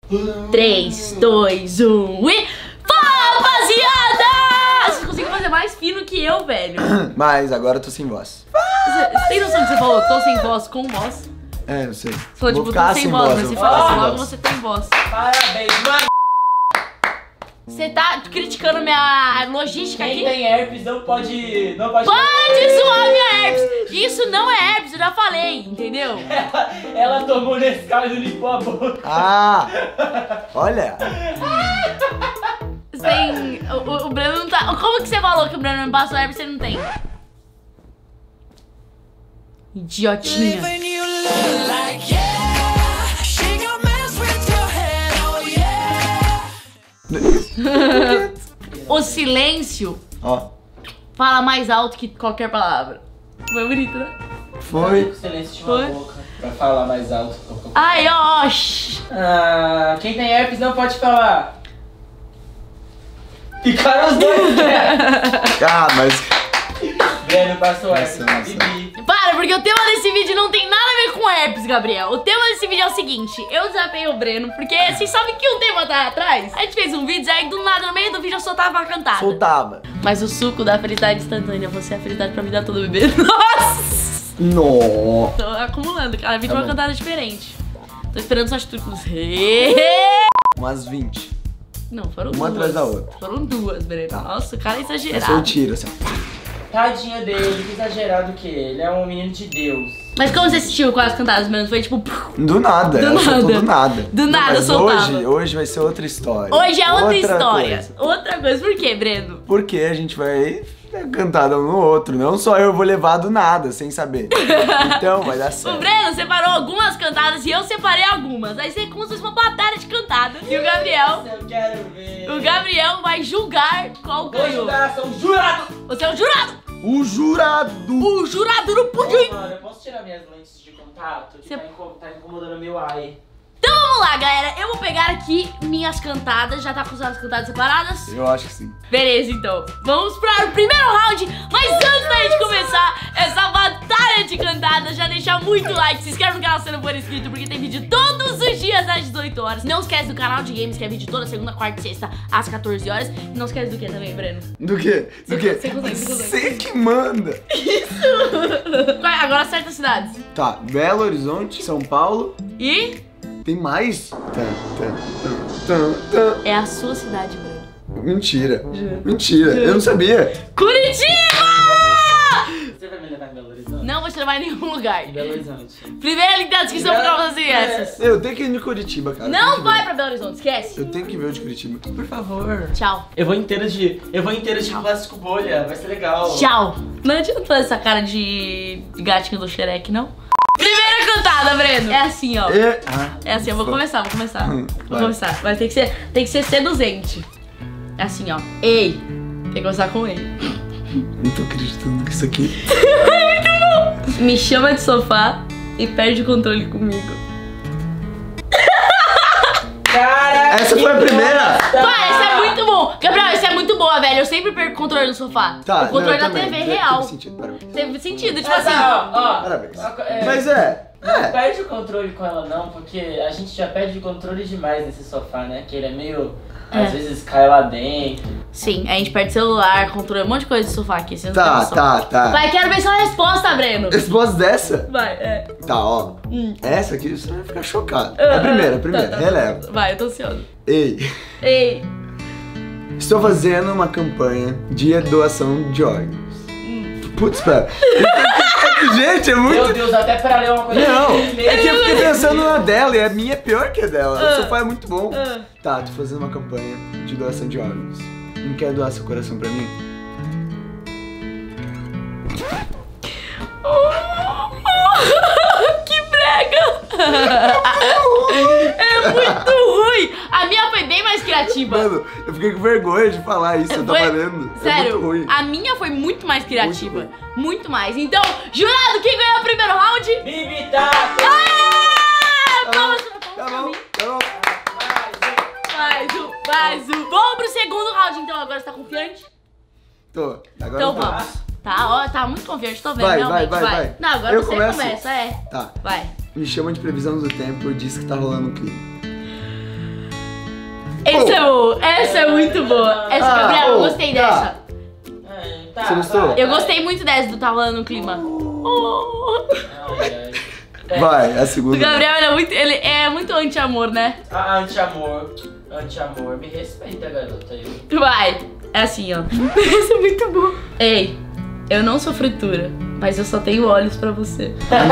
3, 2, 1 e... Fala, rapaziada! Vocês conseguem fazer mais fino que eu, velho. Mas agora eu tô sem voz. Você tem noção que você falou? Tô sem voz com voz? É, eu sei. Você falou, Vou tipo, ficar tô sem sem voz, voz, mas você eu vou fala ficar assim, sem logo voz. você tem voz. Parabéns, mano. Você tá criticando minha logística Quem aqui? tem herpes não pode... Pode zoar minha herpes! Isso não é herpes, eu já falei, entendeu? Ela tomou nesse carro e limpou a boca. Ah! Olha! Você tem... O Breno não tá... Como que você falou que o Breno me passou herpes e você não tem? Idiotinha. O silêncio Ó, fala mais alto que qualquer palavra. Foi bonito, né? foi. Silêncio de Foi? uma boca pra falar mais alto. Ai, ó, shh. Ah, quem tem herpes não pode falar. Ficaram os dois, né? Ah, mas... Breno passou herpes Nossa, pra nossa. Bibi. Para, porque o tema desse vídeo não tem nada a ver com herpes, Gabriel. O tema desse vídeo é o seguinte: eu desafiei o Breno, porque vocês sabem que o tema tá atrás. A gente fez um vídeo, aí do nada, no meio do vídeo, eu soltava a cantada. Soltava. Mas o suco da felicidade instantânea, você é a felicidade pra vida toda, bebê. Nossa! Nó. Tô acumulando, cada vídeo Tá uma bom. cantada diferente. Tô esperando só atitude com Umas 20. Não, foram Uma duas. atrás da outra. Foram duas, Breno. Tá. Nossa, o cara é Essa eu exagerado. tiro, assim. Tadinho dele, que exagerado que ele é um menino de Deus. Mas como você assistiu com as cantadas, Breno? Foi tipo... Do nada, Do ela soltou nada. do nada. Do Não, nada, mas eu soltava. hoje vai ser outra história. Hoje é outra história. Coisa. Outra coisa. Por quê, Breno? Porque a gente vai cantar um no outro. Não só eu vou levar do nada, sem saber. Então vai dar O certo. Breno separou algumas cantadas e eu separei algumas. Aí você como se fosse uma batalha de cantada. E o Gabriel... Eu quero ver. O Gabriel vai julgar qual Vou ganhou. julgar, sou um jurado. Você é o jurado! O jurado! O jurado no pudim! Mano, eu posso tirar minhas lentes de contato? Que Você- tá incomodando meu eye. Então vamos lá, galera. Eu vou pegar aqui minhas cantadas. Já tá com as cantadas separadas? Eu acho que sim. Beleza, então. Vamos para o primeiro round. Mas antes da gente começar essa batalha de cantadas, já deixar muito like, se inscreve no canal se não for inscrito, porque tem vídeo todos os dias às 18 horas. Não esquece do canal de games, que é vídeo toda segunda, quarta e sexta às 14 horas. E não esquece do que também, Breno? Do quê? Do Você- quê? você consegue, você consegue. Você que manda. Agora acerta as cidades. Tá, Belo Horizonte, São Paulo. E Tem mais? Tá. é a sua cidade, Breno. Mentira. Juro. Mentira. Eu não sabia. Curitiba! Você vai me levar em Belo Horizonte? Não vou te levar em nenhum lugar. Em Belo Horizonte. Primeira link da descrição pra fazer essas. Eu tenho que ir de Curitiba, cara. Tem Não que vai ver. pra Belo Horizonte, esquece. Eu tenho que ver o de Curitiba. Por favor. Tchau. Eu vou inteiro de plástico bolha, vai ser legal. Tchau. Não adianta fazer essa cara de gatinho do Shrek, não? Primeira cantada, Breno. É assim, ó. É assim, eu vou começar. Vou Vai. começar. Mas tem que ser seduzente. É assim, ó. Ei. Tem que começar com ei. Não tô acreditando que isso aqui. Me chama de sofá e perde o controle comigo. Cara, Essa foi a primeira? Vai, esse é muito bom. Gabriel, esse é muito boa, velho. Eu sempre perco o controle do sofá. Tá, o controle não, eu da também. TV Teve real. sentido, parabéns. Teve sentido, tipo Mas, assim. ó. Parabéns. É, Mas é. Não perde o controle com ela não, porque a gente já perde o controle demais nesse sofá, né? Que ele é meio... Às vezes cai lá dentro. Sim, a gente perde celular, controle, um monte de coisa do sofá aqui. Você não tem noção. Tá. Vai, quero ver sua resposta, Breno. Resposta dessa? Vai, é. Tá, ó. Essa aqui você vai ficar chocado. É a primeira, Tá. releva. Vai, eu tô ansiosa. Ei, Ei. estou fazendo uma campanha de doação de órgãos. Putz, pera. Gente, é Meu muito... Deus, até pra ler uma coisa Não, assim, é que eu fiquei pensando na dela e a minha é pior que a dela. O sofá é muito bom. Ah. Tá, tô fazendo uma campanha de doação de órgãos. Não quer doar seu coração pra mim? Que brega! É muito ruim! A minha foi bem mais criativa. Mano, eu fiquei com vergonha de falar isso, eu tava Foi- lendo. É Sério, muito ruim. a minha foi muito mais criativa. Muito Muito mais. Então, jurado, quem ganhou o primeiro round? Bibi tá! Palmas Tá pra bom, mim. tá bom. Mais um. Vamos pro segundo round, então. Agora você tá confiante? Tô. Agora Então eu tô. vamos. Tá, ó, tá muito confiante, tô vendo, Vai, realmente. vai. Não, agora Eu você começo? começa, é. Tá. Vai. Me chama de previsão do tempo e diz que tá rolando um clima. Essa é muito boa. Essa, Gabriel, eu gostei dessa. Você gostou? Eu gostei muito dessa do Tá Rolando no Clima. Vai, a segunda. O Gabriel ele é muito anti-amor, né? Anti-amor. Anti-amor. Me respeita, garota. Vai. É assim, ó. Essa é muito boa. Ei, eu não sou fritura, mas eu só tenho olhos pra você.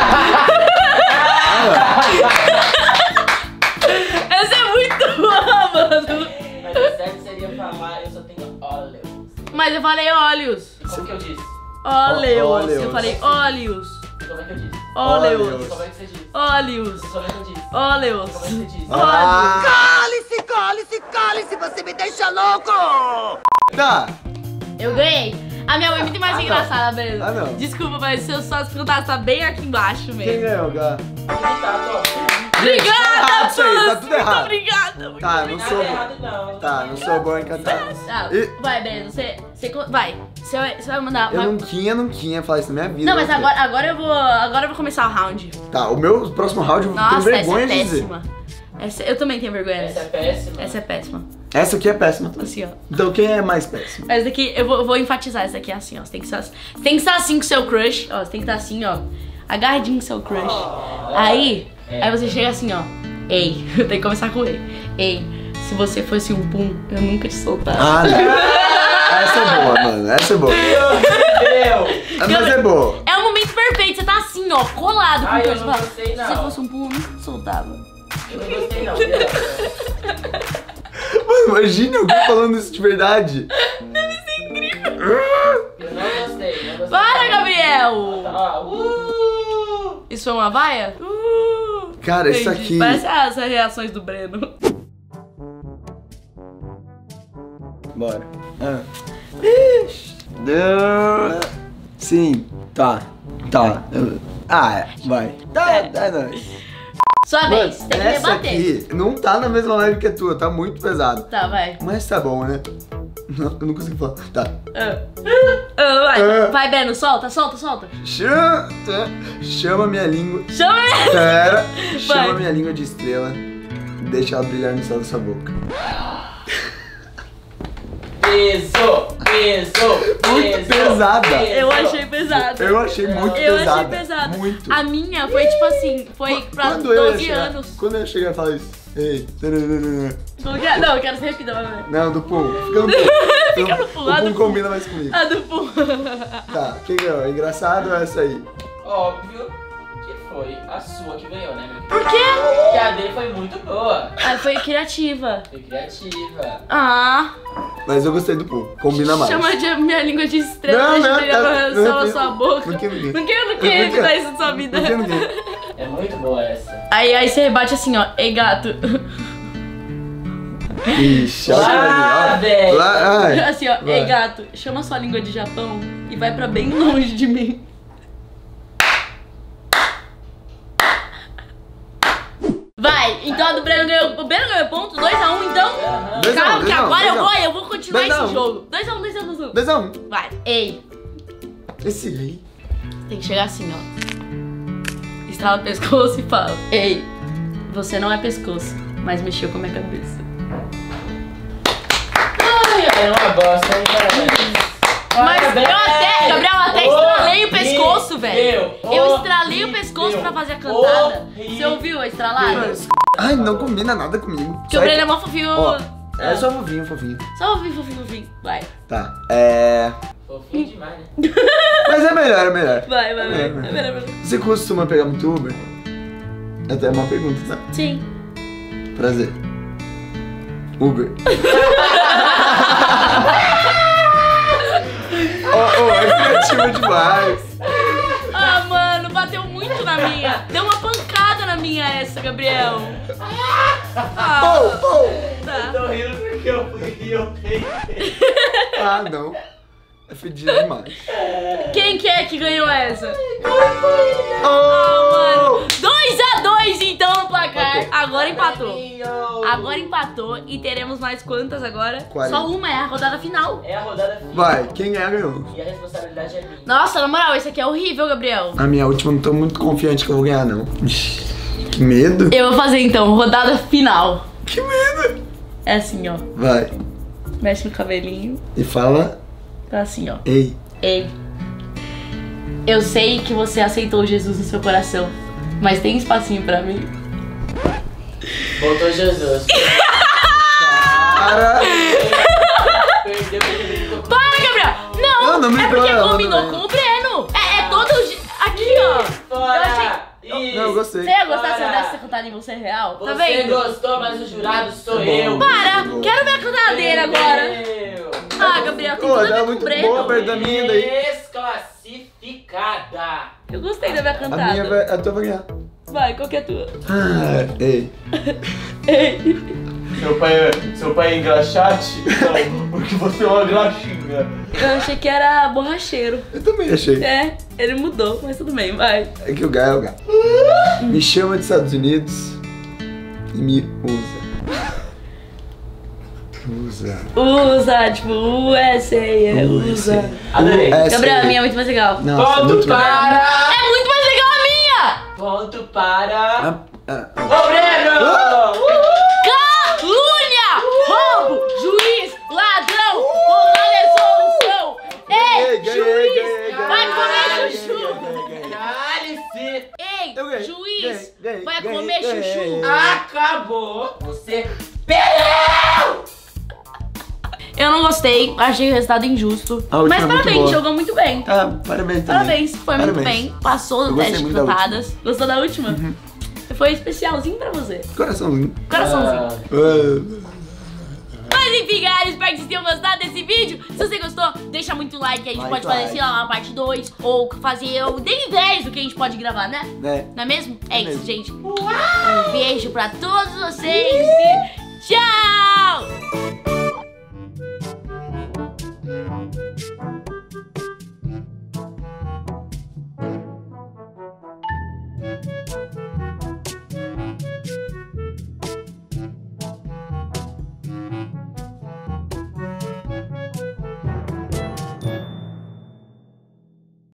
Essa é muito boa, mano. Mas o certo seria falar, eu só tenho óleos. Mas eu falei olhos. Como que eu disse? Óleos. Eu falei óleos. Como é que eu disse? Óleos. Como é que você disse? Óleos. Como é que eu disse? Óleos. Como é que você disse? Ah, Cale-se, você me deixa louco! tá. Eu ganhei. A minha mãe é muito mais engraçada, Breno. Ah, não. Desculpa, mas se eu só perguntar, tá bem aqui embaixo Quem mesmo. ganhou, Gá? Obrigada, errado isso aí, tá Fãs! tudo errado. Muito obrigada. Muito Tá, não Nada sou errado, não. Tá, não sou bom em cantar. Tá, E- vai, Breno, você vai. Você vai mandar. Eu nunca ia falar isso na minha vida. Não, mas né? agora eu vou começar o round. Tá, o meu próximo round eu tenho Nossa, essa vergonha é de dizer. péssima. Eu também tenho vergonha Essa é dessa. péssima. Essa é péssima. Essa aqui é péssima. Assim, ó. Então quem é mais péssimo? Essa daqui, eu vou enfatizar, essa daqui é assim, ó. Você tem que estar assim com o seu crush, ó. Você tem que estar assim, ó. Agarradinho com o seu crush. Aí você chega assim, ó. Ei, eu tenho que começar com ele. Ei, se você fosse um pum, eu nunca te soltava. Ah, não. Essa é boa, mano. Essa é boa. Mas é boa. É o momento perfeito, você tá assim, ó, colado com o Ai, eu crush. não Fala, gostei, não. se você fosse um pum, eu nunca te soltava. Eu não gostei, não. Mano, imagine alguém falando isso de verdade. Eu não gostei. Para, Gabriel! Ó, Isso foi uma vaia? Cara, isso Entendi. aqui. Parece as reações do Breno. Bora. Sim, tá. Vai. Tá, nóis. Sua vez, tem que essa debater. aqui não tá na mesma live que a tua, tá muito pesado. Tá, vai. Mas tá bom, né? Não, eu não consigo falar. Tá. Vai, Breno, solta. Chama minha língua. Chama ele. Pera. Chama Vai. minha língua de estrela. Deixa ela brilhar no céu da sua boca. Muito pesada. Eu achei pesado. Eu achei muito Eu pesada. achei pesado. Muito. A minha foi tipo assim, foi pra Quando eu ia 12 chegar- anos. Quando eu chegar e falar isso. Ei. Não, eu quero ser repita, vai. Não, do Pum. Fica no Pum. Fica no Pum, O a Pum do Pum. combina mais comigo. A do Pum. Tá, quem ganhou? Engraçado ou essa aí? Óbvio que foi a sua que ganhou, né, meu? Por quê? Porque a dele foi muito boa. Ah, foi criativa. Foi criativa. Ah, Mas eu gostei do Pum. Combina mais. chama de minha língua de estrela, deixa eu brilhar no céu da sua boca. Não quero ninguém. Não quero evitar isso na sua vida. Não quero ninguém. É muito boa essa. Aí você rebate assim, ó. Ei, gato. Ixi, olha Lá, ali, velho. ó. Lá, ai. Assim, ó. Vai. Ei, gato, chama sua língua de Japão e vai pra bem longe de mim. Vai, então a do Breno ganhou. O Breno ganhou ponto, 2x1, então. Dois a um, Calma, dois que a um, agora dois a um. eu vou continuar 2 a 1. esse jogo. 2x1. 2x1. Vai, ei. Esse aí. Tem que chegar assim, ó. Estrala o pescoço e fala: ei, você não é pescoço, mas mexeu com a minha cabeça. Ai, é uma bosta, hein, cara? Mas Gabriel, eu até estralei o pescoço, velho. Eu Horrível. estralei o pescoço pra fazer a cantada. Horrível. Você ouviu a estralada? Ai, não combina nada comigo. Porque o Breno é mó fofinho. Ó, é só fofinho, fofinho. Só fofinho. Vai. Tá, Fofinho demais, né? Mas é melhor, é melhor. Vai. É melhor. Você costuma pegar muito Uber? Até uma pergunta, tá? Sim. Prazer. Uber. É criativa demais. Ah, mano, bateu muito na minha. Deu uma pancada na minha essa, Gabriel. Ah, tá. Tô rindo porque eu fui e eu peguei. Ah, não. É fedido demais. Quem que é que ganhou essa? Oh! Mano, 2x2 então no placar. Agora empatou e teremos mais quantas agora? 40. Só uma, é a rodada final. É a rodada final. Vai, quem ganhar ganhou. E a responsabilidade é minha. Nossa, na moral, esse aqui é horrível, Gabriel. A minha última não tô muito confiante que eu vou ganhar, não. Ixi, que medo. Eu vou fazer então, rodada final. Que medo. É assim, ó. Vai. Mexe no cabelinho. E fala. É assim, ó. Ei. Ei. Eu sei que você aceitou Jesus no seu coração, mas tem espacinho pra mim? Voltou Jesus. Para! Perdeu porque ele ficou com... Para, Gabriel! Não, Não me é porque dói, combinou não, com o Breno. É todo... Aqui, ó. Fora! Eu achei... Isso. Não, eu gostei. Você ia gostar se eu Para. pudesse ter cantado em Você Real? Tá Você vendo? gostou, mas o jurado sou Tá bom. eu. Para! Quero ver a cantadeira agora. Perdeu. Ah, Gabriel, tem Pô, tudo a dá ver com o muito Breno. boa perto da minha daí. Desclassificada. Eu gostei da minha A minha cantada. vai. A tua vai ganhar. Vai, qual que é a tua? Ah, ei. Ei. Seu pai é engraxate? Não, porque você é uma graxinha. Eu achei que era borracheiro. Eu também achei. É, ele mudou, mas tudo bem, vai. É que o Gai é o Gai. Me chama dos Estados Unidos e me usa. Usa, tipo, USA, usa. Adorei. Gabriel, a minha é muito mais legal. Nossa, Ponto muito legal. para... É muito mais legal a minha! Ponto para... Ah, Ô, Breno! Calúnia! Roubo! Juiz! Ladrão! Roubada é solução! Ei, Ganhei, juiz! Vai comer chuchu! Cálice! Ei, Eu ganhei, juiz! ganhei, Vai ganhei, comer ganhei. chuchu! Acabou! Você perdeu! Eu não gostei, achei o resultado injusto. A última Mas é muito parabéns, boa. jogou muito bem. Ah, parabéns também. Parabéns, foi muito Parabéns. bem. Passou Eu no gostei teste de muito da cantadas. Gostou da última? Foi especialzinho pra você. Coraçãozinho. Coraçãozinho. Ah, Mas enfim, galera, espero que vocês tenham gostado desse vídeo. Se você gostou, deixa muito like. A gente pode fazer, sei lá, uma parte 2. Ou fazer tem ideias do que a gente pode gravar, né? Né? Não é mesmo? É isso, mesmo. gente. Um beijo pra todos vocês e tchau!